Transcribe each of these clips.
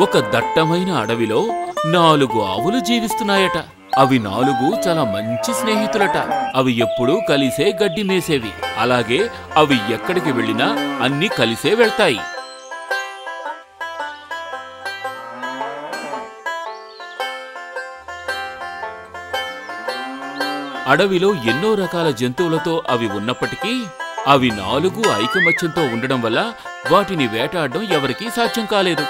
ఒక దట్టమైన అడవిలో 4 ఆవులు జీవిస్తున్నాయట. అవి 4 చాలా మంచి స్నేహితులట. అవి ఎప్పుడూ కలిసే గడ్డి మేసేవి. అలాగే అవి ఎక్కడికి వెళ్ళినా అన్నీ కలిసే వెళ్తాయి. అడవిలో ఎన్నో రకాల జంతువులతో అవి ఉన్నప్పటికీ అవి 4 ఐకమత్యంతో ఉండడం వల్ల వాటిని వేటాడడం ఎవరికీ సాధ్యం కాలేదు.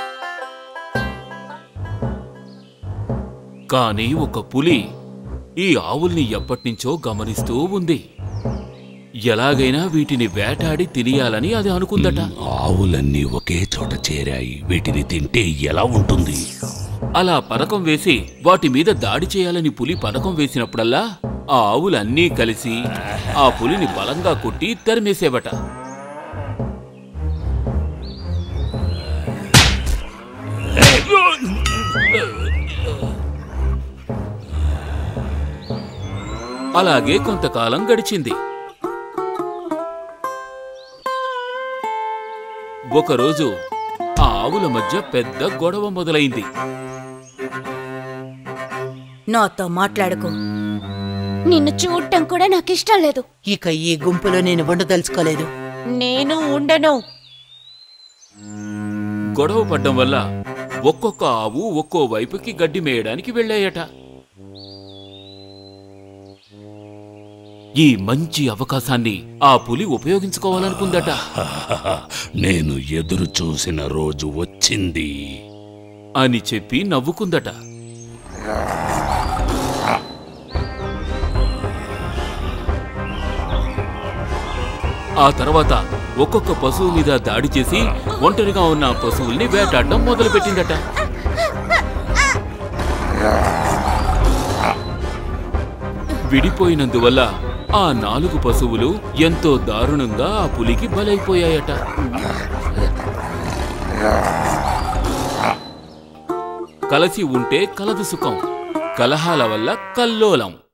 కానీ ఒక పులి ఈ ఆవుల్ని ఎప్పటినుంచో గమనిస్తూ ఉంది. ఎలాగైనా వీటిని వేటాడి తినేయాలని అది అనుకుందట. ఆవులన్నీ ఒకే చోట చేరాయి, వీటిని తింటే ఎలా ఉంటుంది? అలా పథకం వేసి వాటి మీద దాడి చేయాలని పులి పథకం వేసినప్పుడల్లా ఆ ఆవులన్నీ కలిసి ఆ పులిని బలంగా కొట్టి తరిమేసేవట. అలాగే కొంతకాలం గడిచింది. ఒకరోజు ఆ ఆవుల మధ్య పెద్ద గొడవ మొదలైంది. నాతో మాట్లాడుకో. నిన్ను చూడటం కూడా నాకిష్టం లేదు. ఇక ఈ గుంపులో నేను ఉండదలుచుకోలేదు. నేను ఉండను. గొడవ పడ్డం వల్ల ఒక్కొక్క ఆవు ఒక్కో వైపుకి గడ్డి మేయడానికి వెళ్ళాయట. ఈ మంచి అవకాశాన్ని ఆ పులి ఉపయోగించుకోవాలనుకుందట. నేను ఎదురు చూసిన రోజు వచ్చింది అని చెప్పి నవ్వుకుందట. ఆ తర్వాత ఒక్కొక్క పశువు మీద దాడి చేసి ఒంటరిగా ఉన్న పశువుల్ని వేటాడడం మొదలుపెట్టిందట. విడిపోయినందువల్ల ఆ 4 పశువులు ఎంతో దారుణంగా ఆ పులికి బలైపోయాయట. కలిసి ఉంటే కలదు సుఖం, కలహాల వల్ల కల్లోలం.